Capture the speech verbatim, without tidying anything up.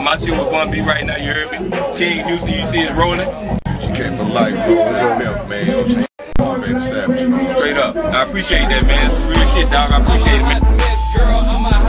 my shit with Bun B right now, you heard me? King Houston, you see it's rolling? You came for life, bro. Little milk, man. You know what I'm saying? Baby Savage, you know what I'm saying? Straight up. I appreciate that, man. It's real shit, dog. I appreciate it, man. Girl, I'm a